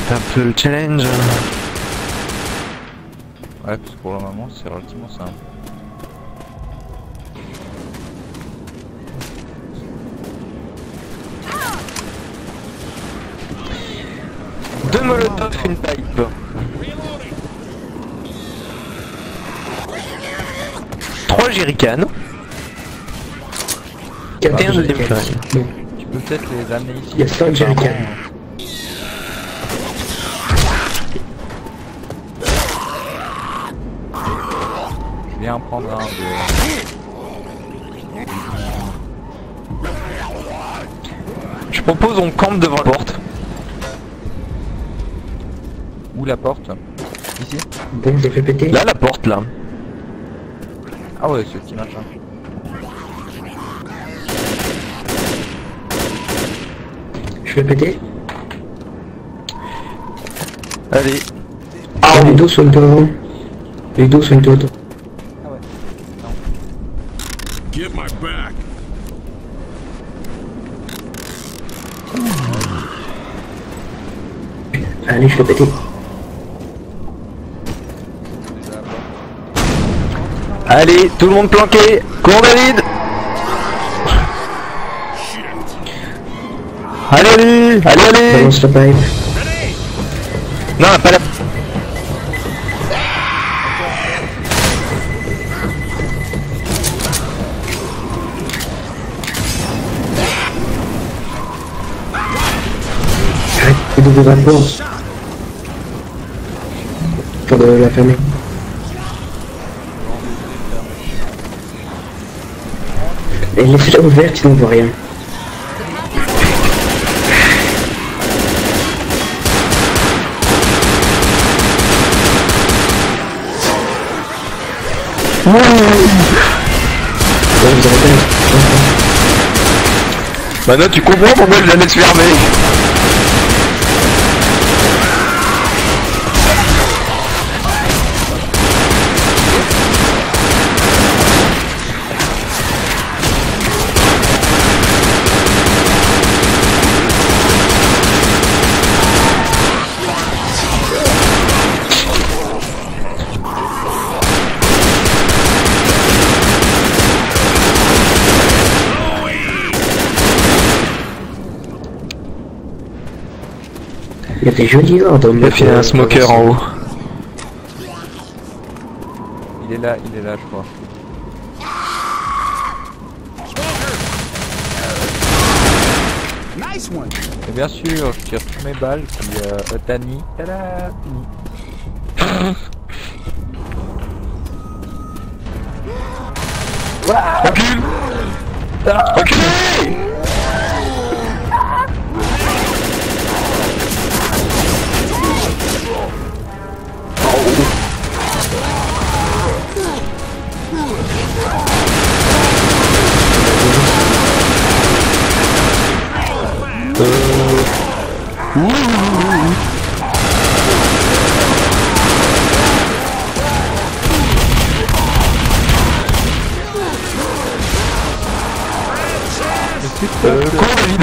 Un peu le challenge. Ouais, parce que pour le moment, c'est relativement simple. Deux molotovs, une pipe. 3 jerrycans. 41 deuxième flingue. Bon, Tu peux peut-être les amener ici. il y a 5 jerrycans. Je viens en prendre un de... Je propose on campe devant la porte. Où la porte? Ici? Bon, je l'ai fait péter. Là la porte là. Ah ouais, ce petit machin. Je fais péter. Allez. Ah, les dos sont devant. Les dos sont devant. Ah ouais. Get my back. Allez, je fais péter. Allez, tout le monde planqué. Cours David. Allez, allez, allez, allez. Balance la pipe. Non, pas la... Arrête d'ouvrir la porte. Pour de la fermer. Et laisse-la ouverte, il ne voit rien. Ouais, vous avez pas... Maintenant tu comprends pourquoi je la laisse fermer. Il y a des jolis ordres. Il a fait un smoker en haut. Il est là, je crois. Nice one. Et bien sûr, je tire toutes mes balles, puis Otani, tada, fini. Recule. Reculez. Cours David.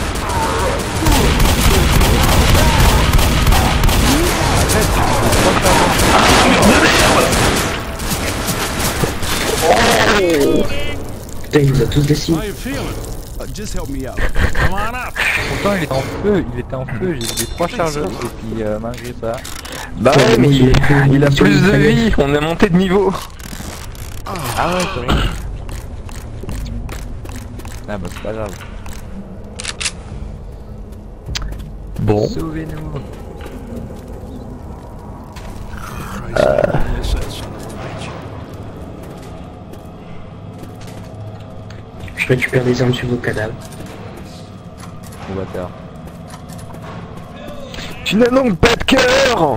Putain, il nous a tous décidé. How you feeling? Just help me out. Come on up. Pourtant il était en feu, j'ai eu des 3 chargeurs, et puis malgré ça... Bah ouais, mais il a plus de vie, on est monté de niveau. Ah ouais, c'est vrai. Ah bah c'est pas grave. Bon. Sauvez-nous. Je récupère des armes sur vos cadavres. Bon bâtard. Tu n'as donc pas de cœur.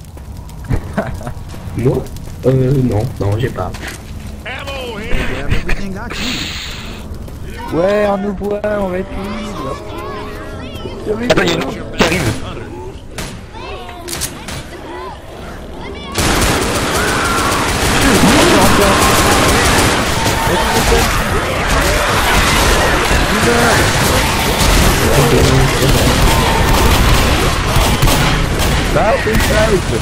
Moi non, j'ai pas. Ammo here. You have everything I can. Ouais, on nous voit, on va être libre. Attends, il y a une autre qui arrive. Ah, c'est une fight.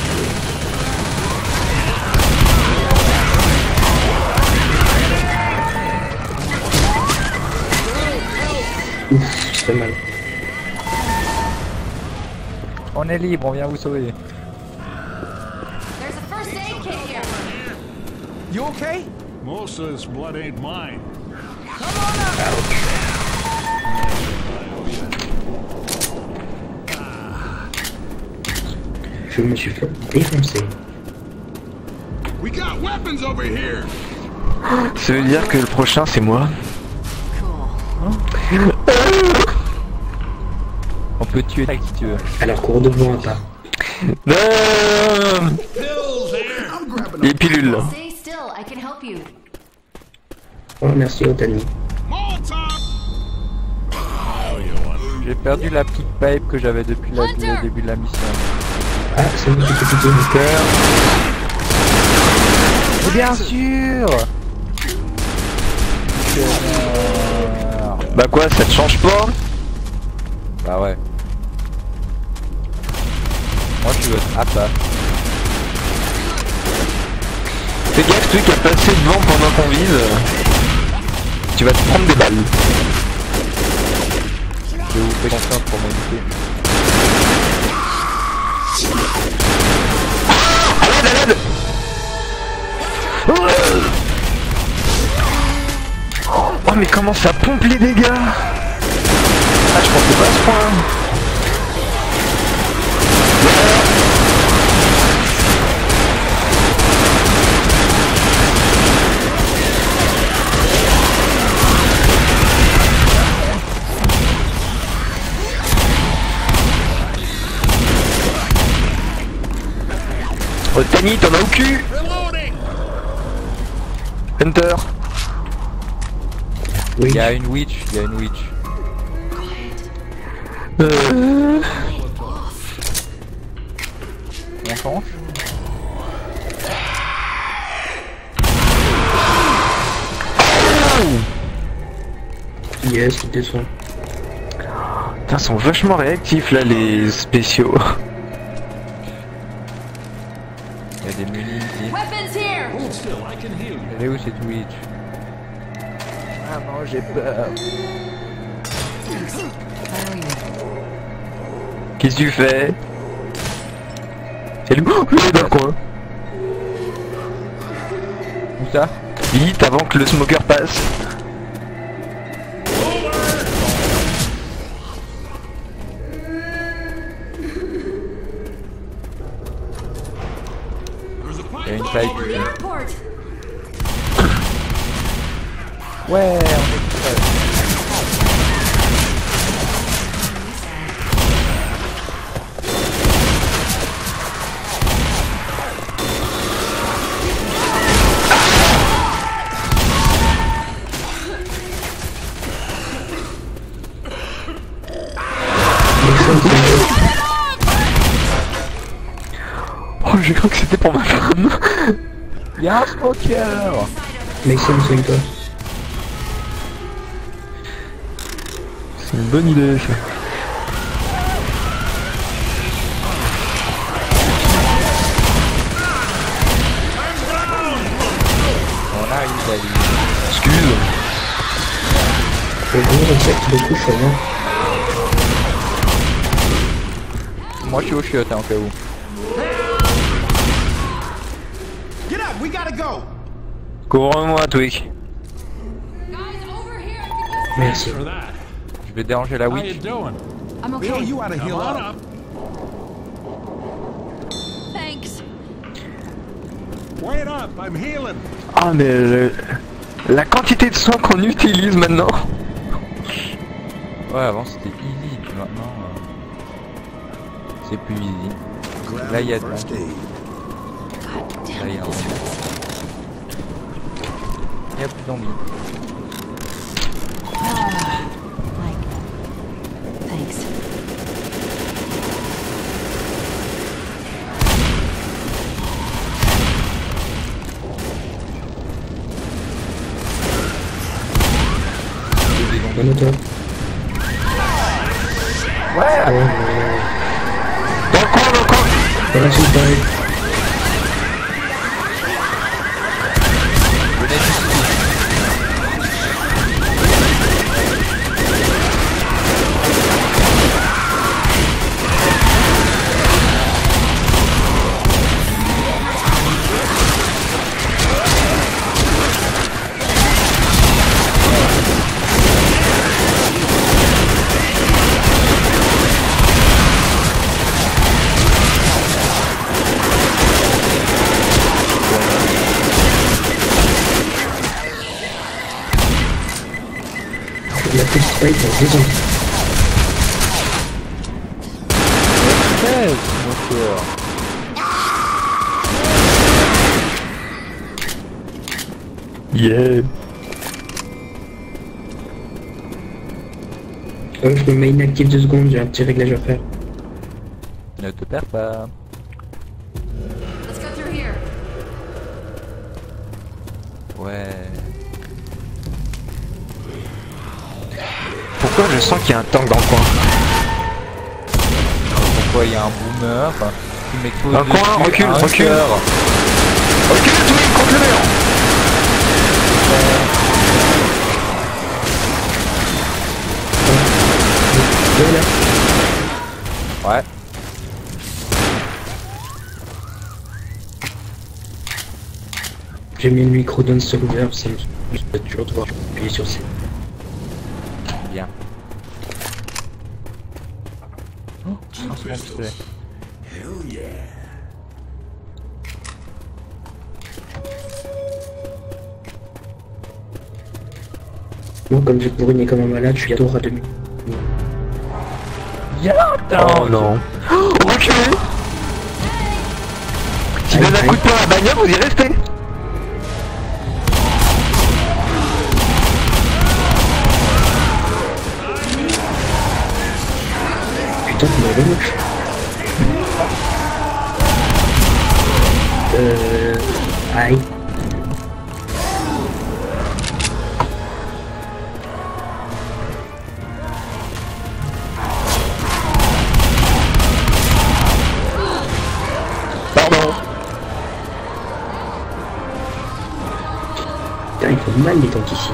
Ouf, c'est mal. On est libre, on vient vous sauver. There's a first aid kit here. You okay? Most of this blood ain't mine. Je me suis fait défoncer. We got weapons over here. Ça veut dire que le prochain c'est moi. On peut tuer qui tu veux. Alors cours devant un pas. Non. I'm grabbing Les pilules. Stay still, I can help you. Oh merci Otani. Molotov. J'ai perdu la petite pipe que j'avais depuis le début de la mission. Ah c'est moi qui t'ai piqué mon cœur. Mais bien sûr. Bah quoi, ça te change pas? Bah ouais. Moi je veux. Ah ça. Fais gaffe, toi qui as passé devant pendant qu'on vise. Tu vas te prendre des balles. Je vous fais confiance pour m'éviter. Oh mais comment ça pompe les dégâts? Ah je pensais pas à ce point. Oh Tani, t'en as au cul. Hunter. Oui. Il y a une witch, il y a une witch. On change. Yes, il descend. Putain, ils sont vachement réactifs là les spéciaux. Il y a des munis ici. Weapons here. Hold still, I can heal you. Elle est où cette witch? Ah non, j'ai peur. Qu'est-ce que tu fais? Elle est où? Elle est dans le coin. Où ça? Vite avant que le smoker passe. Il y a une pipe Over the ici. airport. Ouais, on est tout seul. Oh j'ai cru que c'était pour ma femme. Il y a un smoker. Mason, soigne-toi. C'est une bonne idée ça. On arrive David. Excuse. Le gros insecte de couche avant. Moi je suis au chiottes hein, au cas où. Get up. We gotta go. Couvre-moi Twig. Guys, over here. Merci. For that. Je vais déranger la How you witch. doing? I'm We owe okay. you how to Come heal on up. up. Thanks. Wait up, I'm healing. Ah mais la quantité de soins qu'on utilise maintenant. Ouais, avant c'était easy, puis maintenant c'est plus easy. Grab Là, il y a the de first aid. Là, il y a il y a plus d'envie. Thanks. Bon auto. Ouais. Dans le coin, dans le coin. Parachute pareil. Venez tous ici. La petite spray pour raison. Ouais, mon cœur. Yeah. Je me mets inactif 2 secondes, j'ai un petit réglage à faire. Ne te perds pas. Let's go through here. Ouais. Pourquoi je sens qu'il y a un tank dans le coin? Pourquoi il y a un boomer qui m'expose Dans le coin, dessus recule, à un recule. cœur. Recule, Twig, contre le mur. Voilà. Ouais. J'ai mis le micro d'un serveur, ça me fait toujours devoir appuyer sur C. Bien. Oh, un second pistolet. Moi, comme j'ai bourriné comme un malade, je suis bientôt à demi. Oh non. Oh, reculez. Si vous donne un coup de poing à la bagnole, vous y restez. Putain, tu m'as vu. Aïe. Pardon. Putain, il faut mal les tanks ici.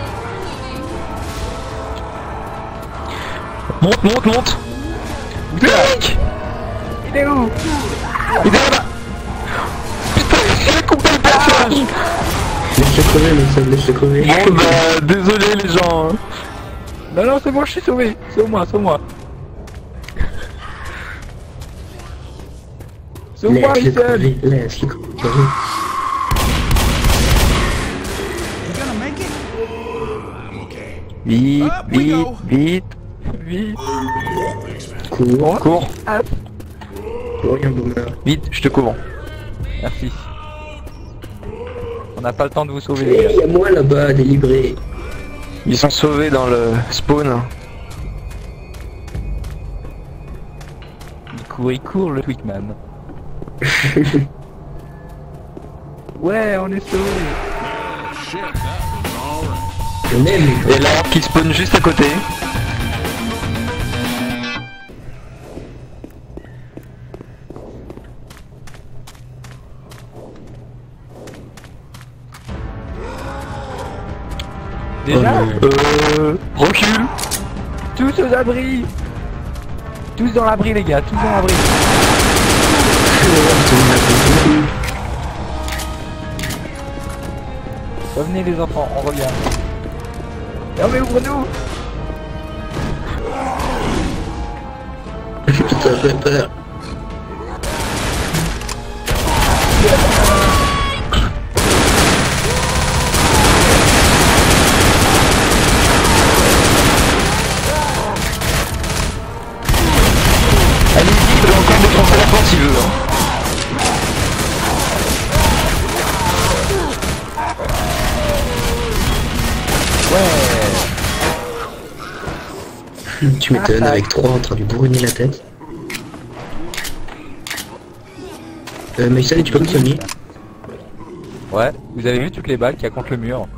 Monte, monte, monte. Twig. Il est où? Il est là-bas. Putain, j'ai coupé le passage. Laisse-le crever, laisse-le crever. Bon bah, désolé les gens. Non, non, c'est moi, je suis sauvé. Sauve-moi, sauve-moi. Sauve-moi, Laisse-le Michel. crever, laisse-le crever. You gonna make it? Vite, Up we vite, go. vite, vite. Cours, Cours. cours, y'a un boomer. Vite, je te couvre. Merci. On n'a pas le temps de vous sauver, les Et gars. y'a moi là-bas, délivré. Ils sont sauvés dans le spawn. Il court le Tweakman. Ouais, on est sauvés. Shit, that was all right. On aime. Et là, qui spawn juste à côté. Déjà, Recule. tous aux abris. Tous dans l'abri, les gars, tous dans l'abri. Revenez les enfants, on revient. Non mais ouvre-nous. Putain, j'ai peur. Allez-y, il peut encore défoncer la porte s'il veut. Hein. Tu m'étonnes, avec 3 en train de lui bourriner la tête. Mais ça, tu peux me soigner? Ouais, vous avez vu toutes les balles qu'il y a contre le mur.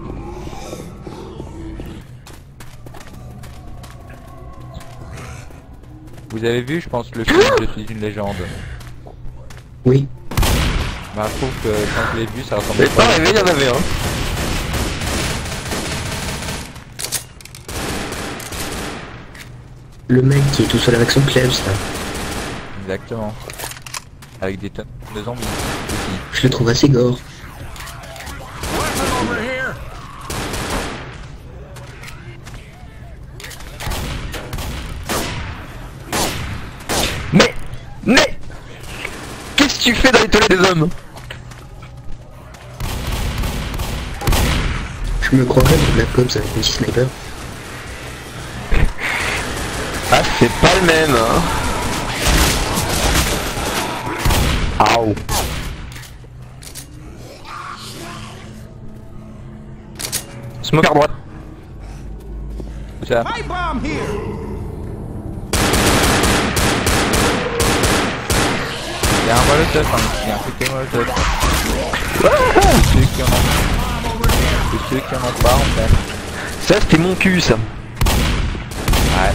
Vous avez vu, je pense, le film Je suis une légende. Oui. Bah je trouve que quand je l'ai vu ça J'ai ressemblait pas rêvé, il y en avait un. Le mec qui est tout seul avec son clève, ça. Exactement. Avec des tonnes de zombies aussi. Je le trouve assez gore. Weapon over here. Mais qu'est-ce que tu fais dans les toilettes des hommes? Je me croirais dans Black Ops avec un petit sniper. Ah, c'est pas le même, hein. Aouh. Smoke à droite. Ça. Pipe bomb here. Il y a un molotov, hein. Il y a un cocktail molotov. C'est ceux qui en ont. C'est ceux qui en ont pas en fait. Ça, c'était mon cul, ça. Ouais.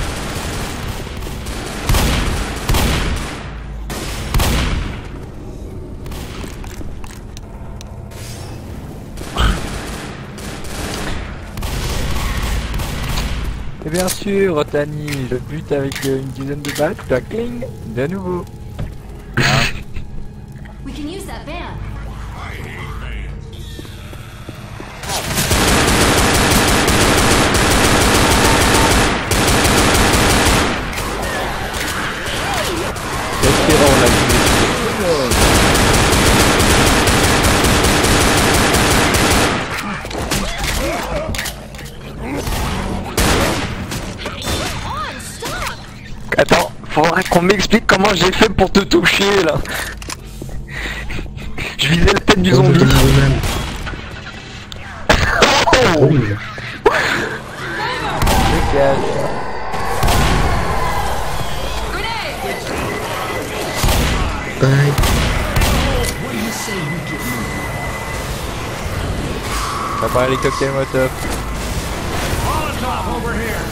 Et bien sûr, Otani, je bute avec une dizaine de balles, tu as cling, de nouveau. We can use that van. Espérons la vie. Attends, faudra qu'on m'explique comment j'ai fait pour te toucher, là. Je visais la tête du zombie. Oh, Dégage. bye. Ça paraît les cocktails Molotov. Molotov over here.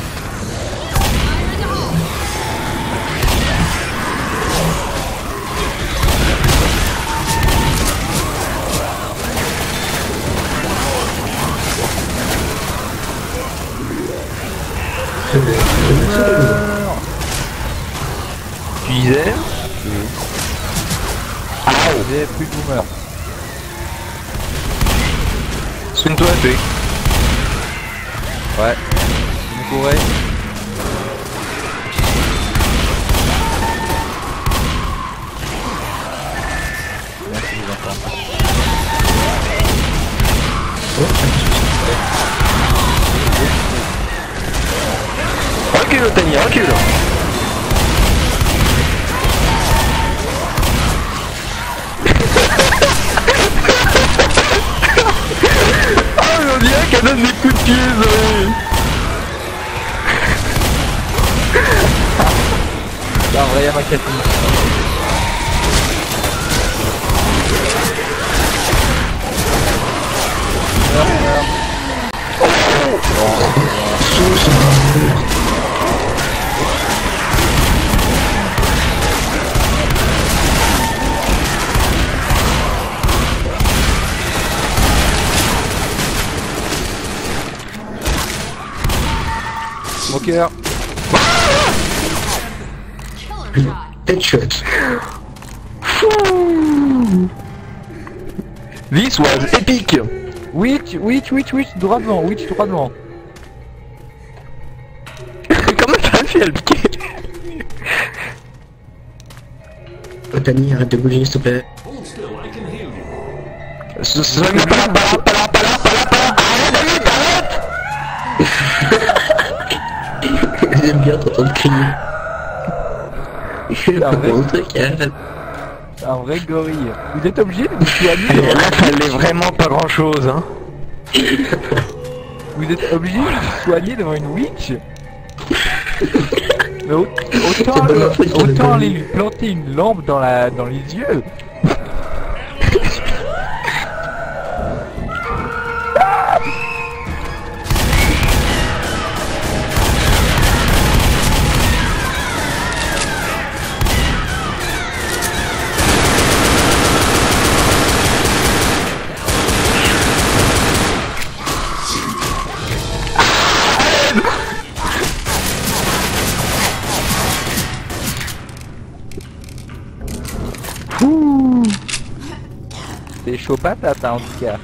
Tu disais? J'ai plus de boomer. Soigne-toi, fais. Ouais. Vous courez. Merci les enfants. Recule, Otani, recule. Ah, mais on dirait qu'elle donne des coups de pied, Zoé. Là, en vrai, y'a ma Cathy. Smoker. Killer shot. Headshot. This was epic. Witch, droit devant, droit devant. Comment t'as fait à le piquer? Otani, arrête de bouger s'il te plaît. Hold still, I can heal you. Soigne-moi, pas là, arrête, David, arrête. J'aime bien t'entendre crier. Ah ouais. Bon truc, arrête. Un vrai gorille. Vous êtes obligé de vous soigner Et devant là, une fallait witch. vraiment pas grand chose, hein. Vous êtes obligé de vous soigner devant une witch. Mais autant, bonne info, il autant faut aller lui planter une lampe dans les yeux. C'est chaud patate hein, en tout cas.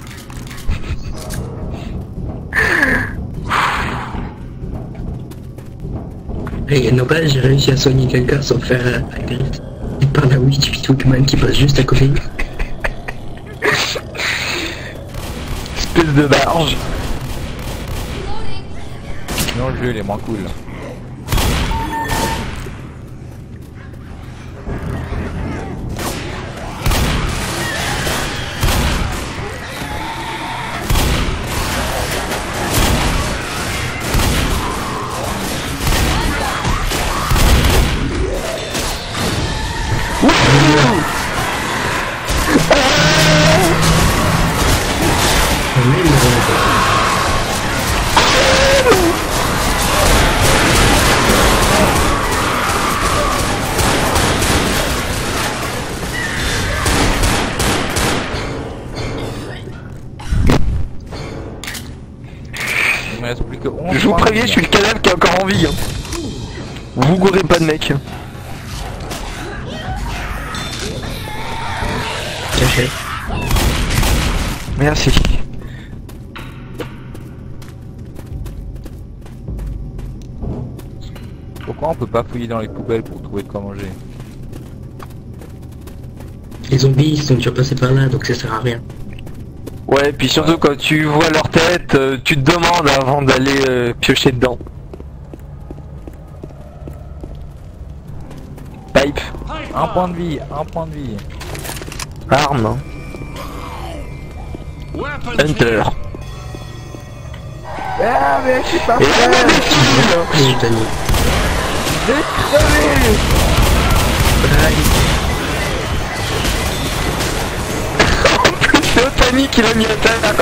Et n'empêche, j'ai réussi à soigner quelqu'un sans faire agresser par la Witch Wickman qui passe juste à côté. Espèce de barge. Sinon le jeu il est moins cool. Il me reste plus que 11. Je vous préviens, je suis le cadavre qui est encore en vie. Hein. Vous gourrez pas de mec. Caché. Merci. Pourquoi on peut pas fouiller dans les poubelles pour trouver de quoi manger? Les zombies ils sont déjà passés par là donc ça sert à rien. Ouais, puis surtout quand tu vois leur tête, tu te demandes avant d'aller piocher dedans. Pipe. Un point de vie, un point de vie. Arme. Hein. Weapons Hunter. Ah mais je suis pas Et là, les filles. Et Tony. J'ai crevé. C'est Otani qui l'a mis à terre.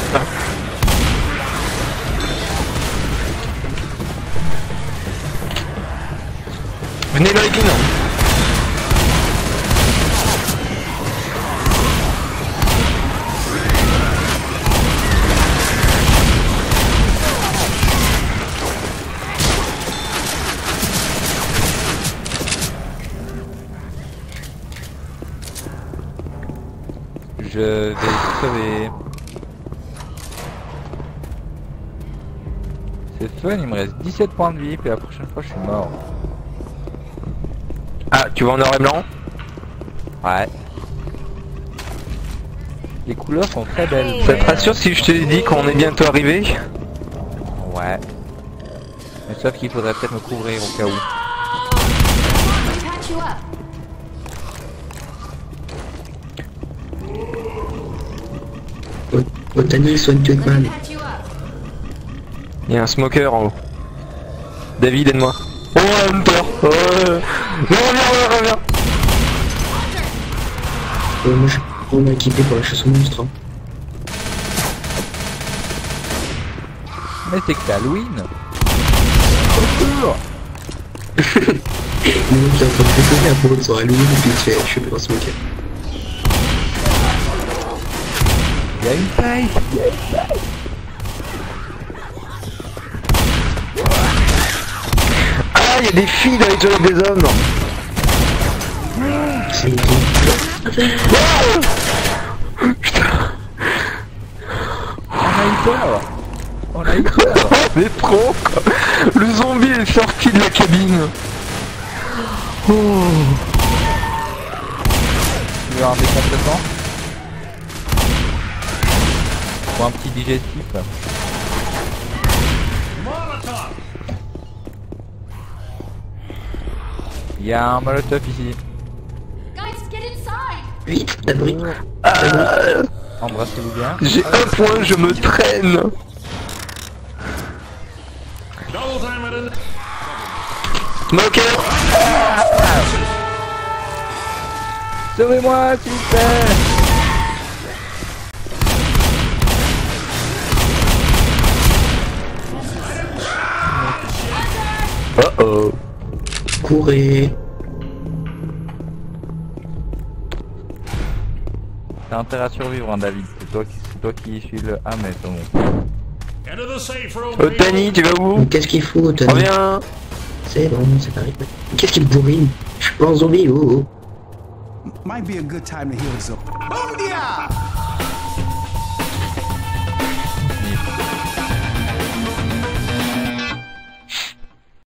Venez Loïdine. Je vais crever. C'est fun, il me reste 17 points de vie, puis la prochaine fois je suis mort. Ah, tu vois en noir et blanc? Ouais. Les couleurs sont très belles. Ça te rassure si je te dis qu'on est bientôt arrivé? Ouais. Mais sauf qu'il faudrait peut-être me couvrir au cas où. Patch you up. Otani soigne Let me Wickman. patch you up. Il y a un smoker en haut. David, aide-moi. Oh, Hunter. Reviens. Moi je suis vraiment équipé pour la chasse aux monstres. Hein. Mais c'est que c'est Halloween. Autour. Nous qui est en train de découvrir un peu sur Halloween et puis tu fais je suis pas un smoker. Il y a une faille. Ah, il y a des filles dans les toilettes des hommes. C'est une On a eu peur. C'est trop quoi. Le zombie est sorti de la cabine. Oh. Tu veux un décompressant? Ou un petit digestif? Il y a un molotov ici. Guys, get inside. Vite, abri. Embrassez-vous bien. J'ai un point, je me traîne. double time it. Smoker. Sauvez-moi s'il vous plaît. Oh oh. Courez. T'as intérêt à survivre, hein, David. C'est toi qui suis le mais c'est bon. Into the safe room. Otani, tu vas où? Qu'est-ce qu'il faut Otani? Reviens. C'est bon, c'est pas arrivé. Qu'est-ce qu'il me bourrine? Je suis pas un zombie, oh oh. Might be a good time to heal the zone. Boom dia!